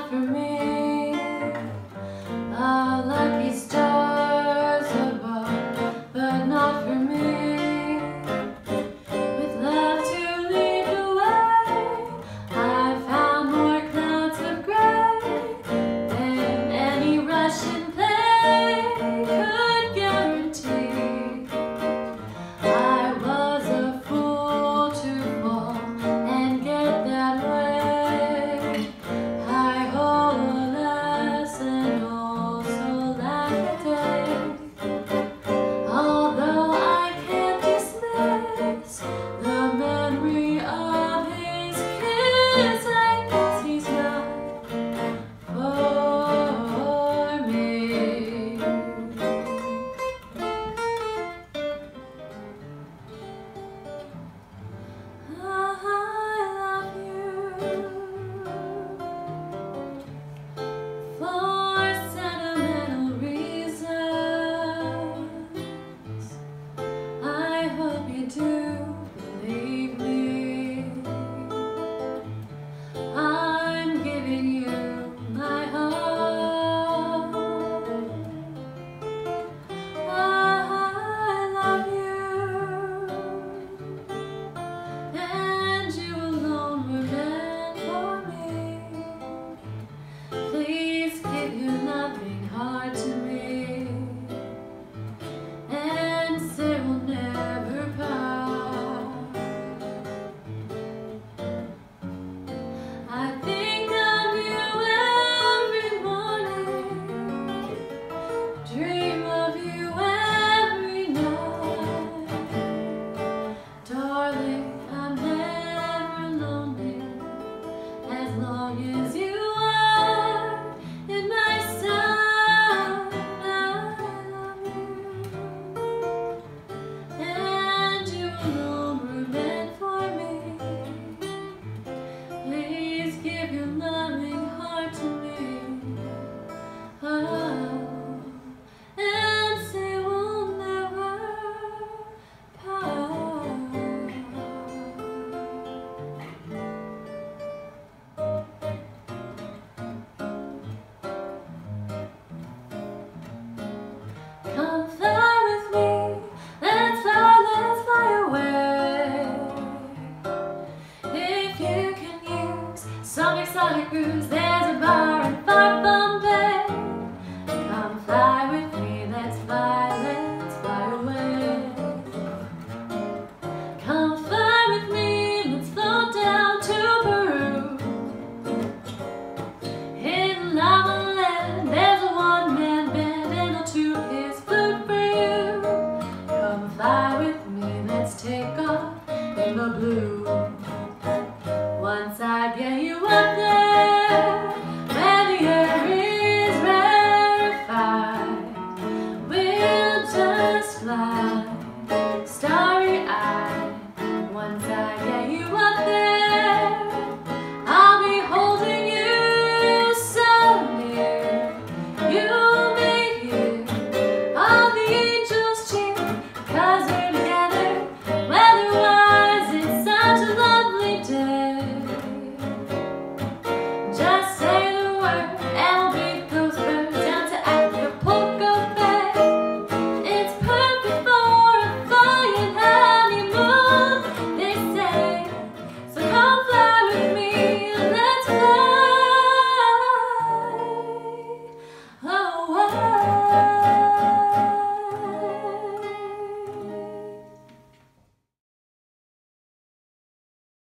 for me. A lucky stars above, but not for me. With love to lead the way, I found more clouds of gray than any Russian play could guarantee. I was a fool to fall and get that way. I hold a lesson, also lack a day. Although I can't dismiss the memory of his kiss, I guess he's not for me. I love you for sentimental reasons. I hope you do believe me. I'm giving you my heart. I love you, and you alone were meant for me. Please give your loving heart to me, and say we'll never part. I think of you every morning, dream of you every night. Darling, I'm never lonely as long as you are in my sight. I love you, and you alone were meant for me. Please give your loving heart to me. Oh, and say we'll never part. Come fly with me, let's fly away. If you can use some exotic cruise, there's a bar in Far